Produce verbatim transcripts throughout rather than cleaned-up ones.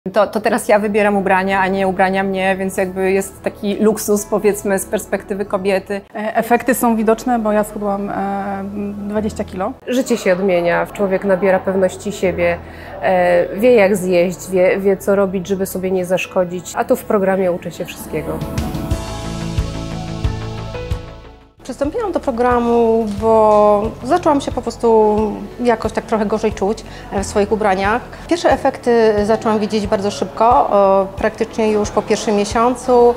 To, to teraz ja wybieram ubrania, a nie ubrania mnie, więc jakby jest taki luksus, powiedzmy, z perspektywy kobiety. Efekty są widoczne, bo ja schudłam dwadzieścia kilo. Życie się odmienia, człowiek nabiera pewności siebie, wie jak zjeść, wie, wie co robić, żeby sobie nie zaszkodzić, a tu w programie uczę się wszystkiego. Przystąpiłam do programu, bo zaczęłam się po prostu jakoś tak trochę gorzej czuć w swoich ubraniach. Pierwsze efekty zaczęłam widzieć bardzo szybko, praktycznie już po pierwszym miesiącu.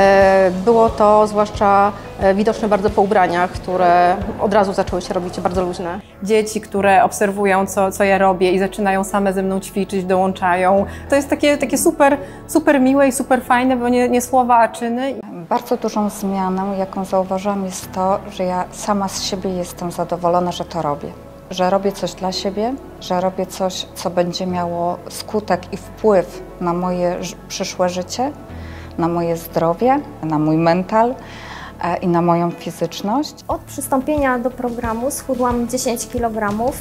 Było to zwłaszcza widoczne bardzo po ubraniach, które od razu zaczęły się robić bardzo luźne. Dzieci, które obserwują, co, co ja robię i zaczynają same ze mną ćwiczyć, dołączają. To jest takie, takie super, super miłe i super fajne, bo nie, nie słowa, a czyny. Bardzo dużą zmianą, jaką zauważyłam, jest to, że ja sama z siebie jestem zadowolona, że to robię. Że robię coś dla siebie, że robię coś, co będzie miało skutek i wpływ na moje przyszłe życie, na moje zdrowie, na mój mental i na moją fizyczność. Od przystąpienia do programu schudłam dziesięć kilogramów,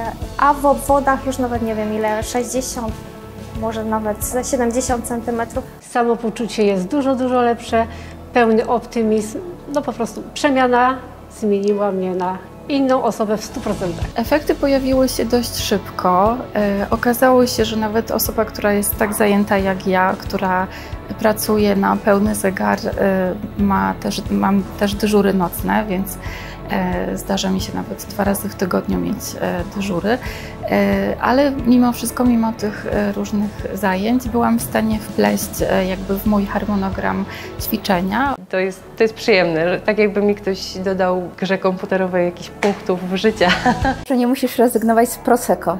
a w obwodach już nawet nie wiem ile, sześćdziesiąt, może nawet ze siedemdziesiąt centymetrów. Samopoczucie jest dużo, dużo lepsze, pełny optymizm, no po prostu przemiana zmieniła mnie na inną osobę w stu procentach. Efekty pojawiły się dość szybko. E, okazało się, że nawet osoba, która jest tak zajęta jak ja, która pracuje na pełny zegar, e, ma też, mam też dyżury nocne, więc e, zdarza mi się nawet dwa razy w tygodniu mieć e, dyżury, e, ale mimo wszystko, mimo tych e, różnych zajęć, byłam w stanie wpleść e, jakby w mój harmonogram ćwiczenia. To jest, to jest przyjemne, że tak jakby mi ktoś dodał w grze komputerowej jakichś punktów życia. Że nie musisz rezygnować z Prosecco.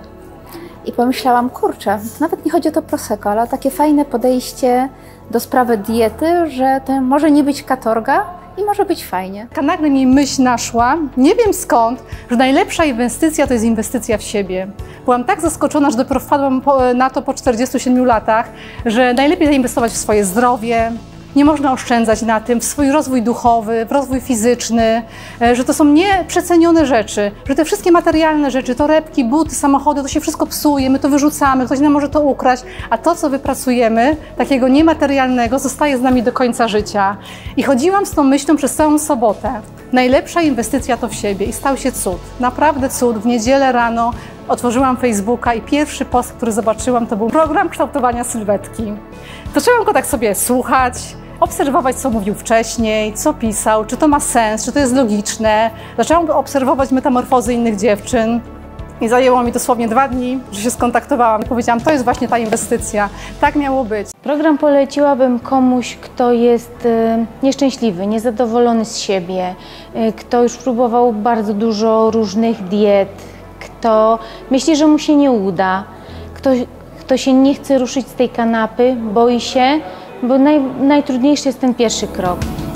I pomyślałam, kurczę, to nawet nie chodzi o to Prosecco, ale o takie fajne podejście do sprawy diety, że to może nie być katorga i może być fajnie. Nagle mi myśl naszła, nie wiem skąd, że najlepsza inwestycja to jest inwestycja w siebie. Byłam tak zaskoczona, że dopiero wpadłam na to po czterdziestu siedmiu latach, że najlepiej zainwestować w swoje zdrowie. Nie można oszczędzać na tym, w swój rozwój duchowy, w rozwój fizyczny, że to są nieprzecenione rzeczy, że te wszystkie materialne rzeczy, torebki, buty, samochody, to się wszystko psuje, my to wyrzucamy, ktoś nam może to ukraść, a to, co wypracujemy, takiego niematerialnego, zostaje z nami do końca życia. I chodziłam z tą myślą przez całą sobotę. Najlepsza inwestycja to w siebie i stał się cud, naprawdę cud. W niedzielę rano otworzyłam Facebooka i pierwszy post, który zobaczyłam, to był program kształtowania sylwetki. Zaczęłam go tak sobie słuchać, obserwować, co mówił wcześniej, co pisał, czy to ma sens, czy to jest logiczne. Zaczęłam obserwować metamorfozy innych dziewczyn i zajęło mi dosłownie dwa dni, że się skontaktowałam. Powiedziałam, to jest właśnie ta inwestycja, tak miało być. Program poleciłabym komuś, kto jest nieszczęśliwy, niezadowolony z siebie, kto już próbował bardzo dużo różnych diet, kto myśli, że mu się nie uda, kto, kto się nie chce ruszyć z tej kanapy, boi się, bo naj, najtrudniejszy jest ten pierwszy krok.